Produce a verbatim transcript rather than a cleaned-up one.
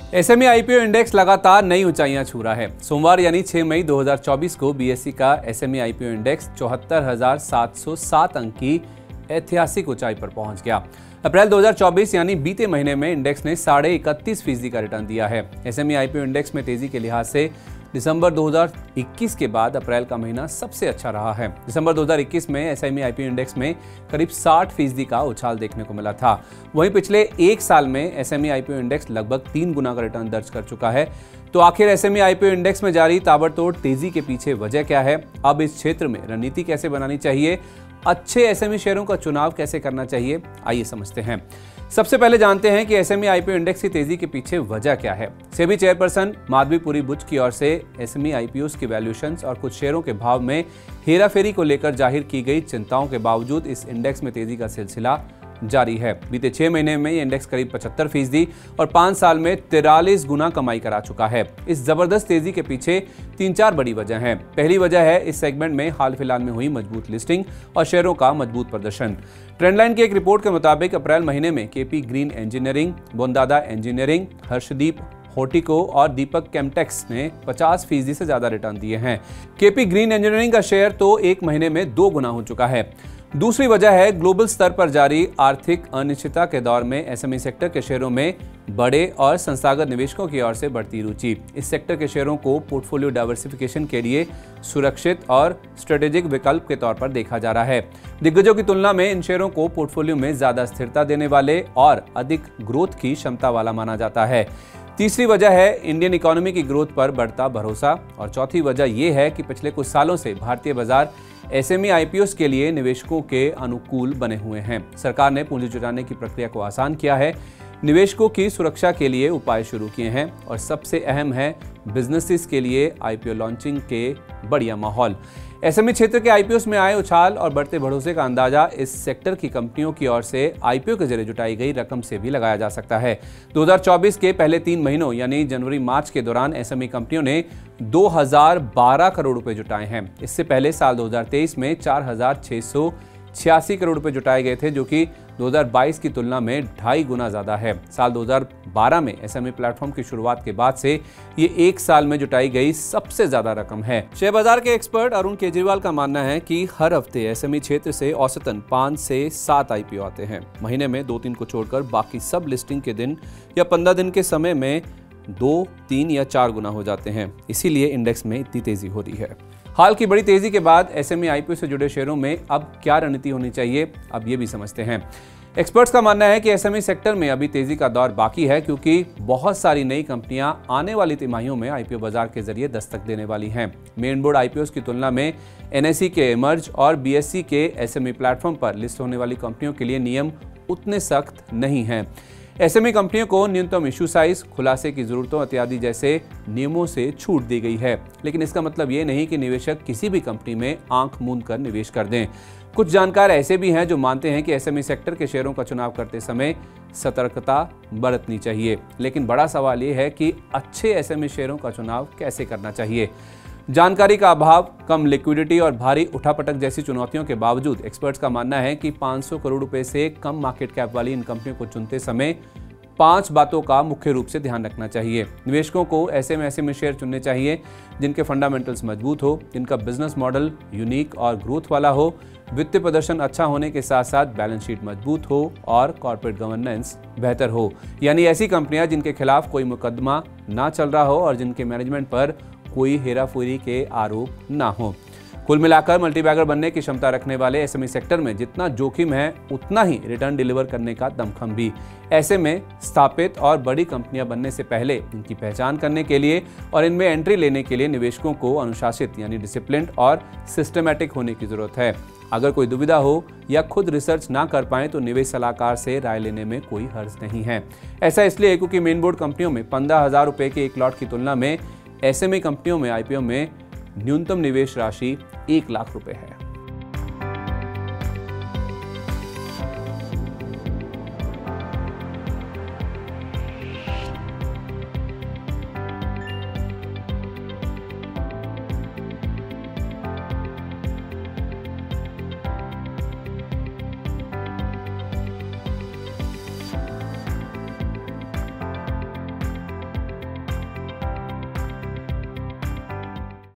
SME IPO index लगातार नई ऊंचाइयां छू रहा है। सोमवार यानी छह मई दो हज़ार चौबीस को बीएसई का एसएमई आईपीओ इंडेक्स चौहत्तर हजार सात सौ सात अंक की ऐतिहासिक ऊंचाई पर पहुंच गया। अप्रैल दो हज़ार चौबीस यानी बीते महीने में इंडेक्स ने साढ़े इकतीस फीसदी का रिटर्न दिया है। एसएमई आईपीओ इंडेक्स में तेजी के लिहाज से दिसंबर दो हज़ार इक्कीस के बाद अप्रैल का महीना सबसे अच्छा रहा है। दिसंबर दो हज़ार इक्कीस में एसएमई आईपीओ इंडेक्स में करीब साठ फीसदी का उछाल देखने को मिला था। वहीं पिछले एक साल में एसएमई आईपीओ इंडेक्स लगभग तीन गुना का रिटर्न दर्ज कर चुका है। तो आखिर एसएमई आईपीओ इंडेक्स में जारी ताबड़तोड़ तेजी के पीछे वजह क्या है? अब इस क्षेत्र में रणनीति कैसे बनानी चाहिए? अच्छे एसएमई शेयरों का चुनाव कैसे करना चाहिए? आइए समझते हैं। सबसे पहले जानते हैं कि एसएमई आईपीओ इंडेक्स की तेजी के पीछे वजह क्या है। सेबी चेयरपर्सन माधवीपुरी बुच की ओर से एसएमई आईपीओस के वैल्यूएशंस और कुछ शेयरों के भाव में हेराफेरी को लेकर जाहिर की गई चिंताओं के बावजूद इस इंडेक्स में तेजी का सिलसिला जारी है। बीते छह महीने में ये इंडेक्स करीब पचहत्तर फीसदी और पांच साल में तिरालीस गुना कमाई करा चुका है। इस जबरदस्त तेजी के पीछे तीन चार बड़ी वजह हैं। पहली वजह है इस सेगमेंट में हाल फिलहाल में हुई मजबूत लिस्टिंग और शेयरों का मजबूत प्रदर्शन। ट्रेंडलाइन की एक रिपोर्ट के मुताबिक अप्रैल महीने में KP Green Engineering, Bondada Engineering, Harshdeep Hortico और दीपक केमटेक्स ने पचास फीसदी से ज्यादा रिटर्न दिए हैं। केपी ग्रीन इंजीनियरिंग का शेयर तो एक महीने में दो गुना हो चुका है। दूसरी वजह है ग्लोबल स्तर पर जारी आर्थिक अनिश्चितता के दौर में एसएमई सेक्टर के शेयरों में बड़े और संस्थागत निवेशकों की ओर से बढ़ती रुचि। इस सेक्टर के शेयरों को पोर्टफोलियो डाइवर्सिफिकेशन के लिए सुरक्षित और स्ट्रेटेजिक विकल्प के तौर पर देखा जा रहा है। दिग्गजों की तुलना में इन शेयरों को पोर्टफोलियो में ज्यादा स्थिरता देने वाले और अधिक ग्रोथ की क्षमता वाला माना जाता है। तीसरी वजह है इंडियन इकोनॉमी की ग्रोथ पर बढ़ता भरोसा और चौथी वजह यह है कि पिछले कुछ सालों से भारतीय बाजार एसएमई आईपीओस के लिए निवेशकों के अनुकूल बने हुए हैं। सरकार ने पूंजी जुटाने की प्रक्रिया को आसान किया है, निवेशकों की सुरक्षा के लिए उपाय शुरू किए हैं और सबसे अहम है बिजनेसेस के लिए आईपीओ लॉन्चिंग के बढ़िया माहौल। एसएमई क्षेत्र के आईपीओस में आए उछाल और बढ़ते भरोसे का अंदाजा इस सेक्टर की कंपनियों की ओर से आईपीओ के जरिए जुटाई गई रकम से भी लगाया जा सकता है। दो हज़ार चौबीस के पहले तीन महीनों यानी जनवरी मार्च के दौरान एसएमई कंपनियों ने दो हज़ार बारह करोड़ रुपए जुटाए हैं। इससे पहले साल दो हज़ार तेईस में चार हज़ार छह सौ छियासी करोड़ रुपए जुटाए गए थे, जो कि दो हज़ार बाईस की तुलना में ढाई गुना ज्यादा है। साल दो हज़ार बारह में एसएमई प्लेटफॉर्म की शुरुआत के बाद से ये एक साल में जुटाई गई सबसे ज्यादा रकम है। शेयर बाजार के एक्सपर्ट अरुण केजरीवाल का मानना है कि हर हफ्ते एसएमई क्षेत्र से औसतन पांच से सात आईपीओ आते हैं। महीने में दो तीन को छोड़कर बाकी सब लिस्टिंग के दिन या पंद्रह दिन के समय में दो तीन या चार गुना हो जाते हैं। इसीलिए इंडेक्स में इतनी तेजी हो रही है। हाल की बड़ी तेजी के बाद एसएमई आईपीओ से जुड़े शेयरों में अब क्या रणनीति होनी चाहिए, अब ये भी समझते हैं। एक्सपर्ट्स का मानना है कि एसएमई सेक्टर में अभी तेजी का दौर बाकी है, क्योंकि बहुत सारी नई कंपनियां आने वाली तिमाहियों में आईपीओ बाजार के जरिए दस्तक देने वाली हैं। मेन बोर्ड आईपीओस की तुलना में एनएसई के इमर्ज और बीएसई के एसएमई प्लेटफॉर्म पर लिस्ट होने वाली कंपनियों के लिए नियम उतने सख्त नहीं हैं। एसएमई कंपनियों को न्यूनतम इशू साइज, खुलासे की जरूरतों इत्यादि जैसे नियमों से छूट दी गई है, लेकिन इसका मतलब ये नहीं कि निवेशक किसी भी कंपनी में आंख मूंद कर निवेश कर दें। कुछ जानकार ऐसे भी हैं जो मानते हैं कि एसएमई सेक्टर के शेयरों का चुनाव करते समय सतर्कता बरतनी चाहिए, लेकिन बड़ा सवाल ये है कि अच्छे एसएमई शेयरों का चुनाव कैसे करना चाहिए। जानकारी का अभाव, कम लिक्विडिटी और भारी उठापटक जैसी चुनौतियों के बावजूद एक्सपर्ट्स का मानना है कि पाँच सौ करोड़ रुपए से कम मार्केट कैप वाली इन कंपनियों को चुनते समय पांच बातों का मुख्य रूप से ध्यान रखना चाहिए। निवेशकों को ऐसे में ऐसे में शेयर चुनने चाहिए जिनके फंडामेंटल्स मजबूत हो, जिनका बिजनेस मॉडल यूनिक और ग्रोथ वाला हो, वित्तीय प्रदर्शन अच्छा होने के साथ साथ बैलेंस शीट मजबूत हो और कॉर्पोरेट गवर्नेंस बेहतर हो। यानी ऐसी कंपनियां जिनके खिलाफ कोई मुकदमा ना चल रहा हो और जिनके मैनेजमेंट पर कोई हेराफेरी के आरोप ना हो। कुल मिलाकर मल्टीबैगर बनने की क्षमता रखने वाले एसएमई सेक्टर में जितना जोखिम है उतना ही रिटर्न डिलीवर करने का दमखम भी। ऐसे में स्थापित और बड़ी कंपनियां बनने से पहले इनकी पहचान करने के लिए और इनमें एंट्री लेने के लिए निवेशकों को अनुशासित यानी डिसिप्लिन्ड और सिस्टमैटिक होने की जरूरत है। अगर कोई दुविधा हो या खुद रिसर्च ना कर पाए तो निवेश सलाहकार से राय लेने में कोई हर्ज नहीं है। ऐसा इसलिए क्योंकि मेन बोर्ड कंपनियों में पंद्रह हजार रुपए के एक लॉट की तुलना में एसएमई कंपनियों में आईपीओ में न्यूनतम निवेश राशि एक लाख रुपए है।